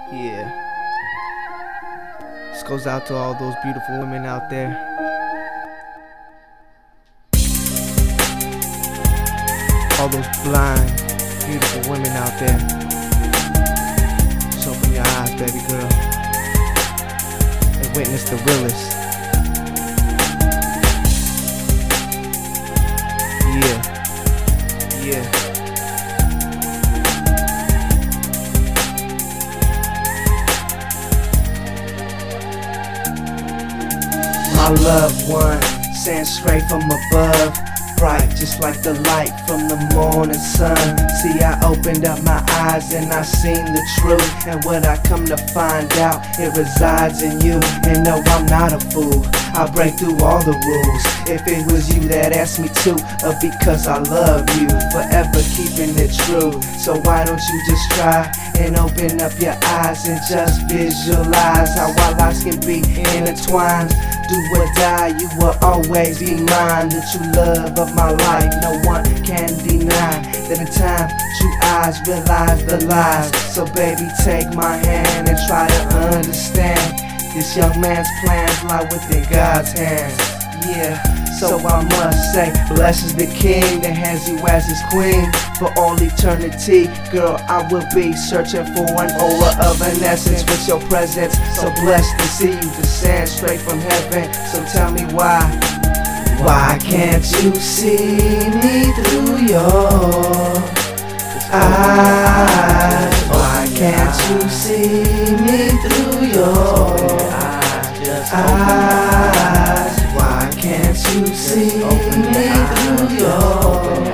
Yeah. This goes out to all those beautiful women out there. All those blind, beautiful women out there. Just open your eyes, baby girl, and witness the realest. Yeah. Yeah. My loved one, sent straight from above, bright just like the light from the morning sun. See, I opened up my eyes and I seen the truth, and what I come to find out, it resides in you. And no, I'm not a fool, I break through all the rules. If it was you that asked me to, because I love you, forever keeping it true. So why don't you just try and open up your eyes and just visualize how our lives can be intertwined. Do or die, you will always be mine. The true love of my life, no one can deny. That in time, true eyes realize the lies. So baby, take my hand and try to understand. This young man's plans lie within God's hands. Yeah, so I must say, blessed is the king that has you as his queen. For all eternity, girl, I will be searching for an aura of an essence with your presence. So blessed to see you descend straight from heaven. So tell me why can't you see me through your eyes? Why can't you see me through your eyes? Why can't you see me through your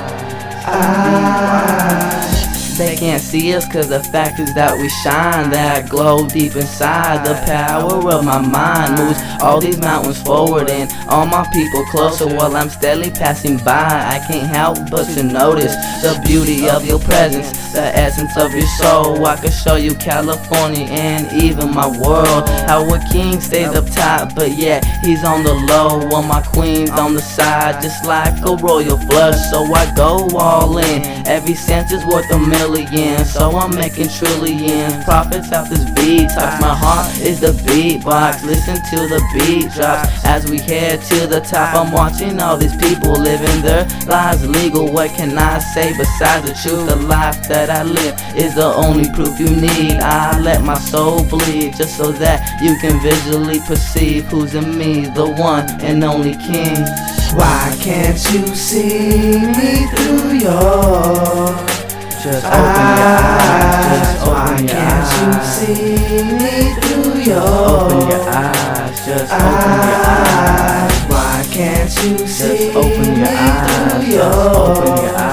eyes? They can't see us cause the fact is that we shine. That glow deep inside. The power of my mind moves all these mountains forward and all my people closer while I'm steadily passing by. I can't help but to notice the beauty of your presence, the essence of your soul. I could show you California and even my world. How a king stays up top but yet he's on the low, while my queen's on the side just like a royal flush. So I go all in, every cent is worth a million. So I'm making trillions, profits off this beat. Touch my heart is the beatbox, listen to the beat drops. As we head to the top, I'm watching all these people living their lives legal. What can I say besides the truth? The life that I live is the only proof you need. I let my soul bleed just so that you can visually perceive who's in me, the one and only king. Why can't you see me through your just open your eyes, just why open your can't eyes. you see me through your Open your eyes, just open your eyes. Why can't you see Just open your eyes, me just open your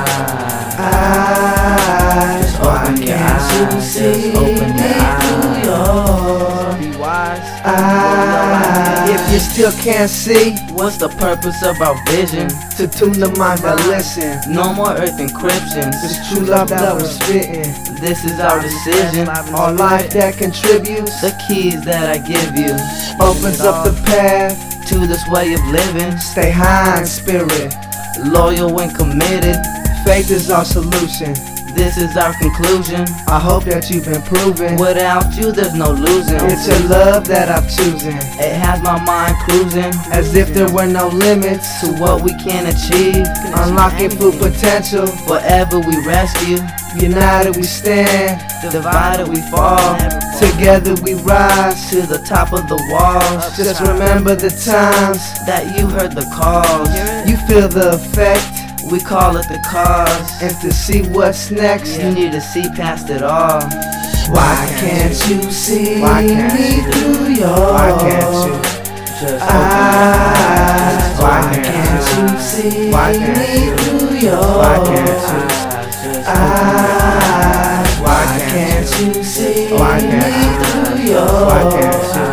eyes. Just Why open your can't you eyes, see just open me your through your Be wise. If you still can't see, What's the purpose of our vision? to tune the mind that listen. No more earth encryptions. This true love that we're spitting, This is our decision. our life that contributes, The keys that I give you opens up the path. to this way of living. Stay high in spirit, Loyal and committed. faith is our solution. This is our conclusion. I hope that you've been proven. Without you, there's no losing. It's your love that I've chosen, It has my mind cruising as if there were no limits. to what we can achieve. Unlocking full potential, Whatever we rescue, united we stand, divided we fall. together we rise. To the top of the walls, Just remember the times, that you heard the calls. you feel the effect, We call it the cause. and to see what's next. You need to see past it all. Why can't you see Why can't me you? through your Why can't you? Just open your eyes. Why can't you see Why can't me you? through your Why can't you? Just eyes? Why Why can't you see Why me can't you? through your Why can't you?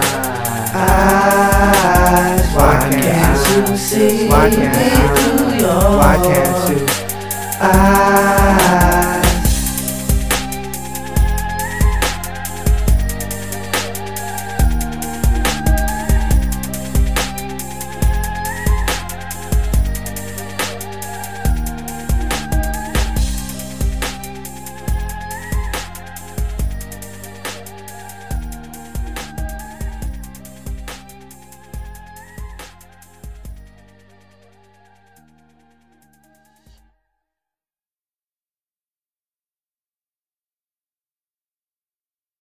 eyes? Why can't you see Why me can't you? through your Why can't you? eyes?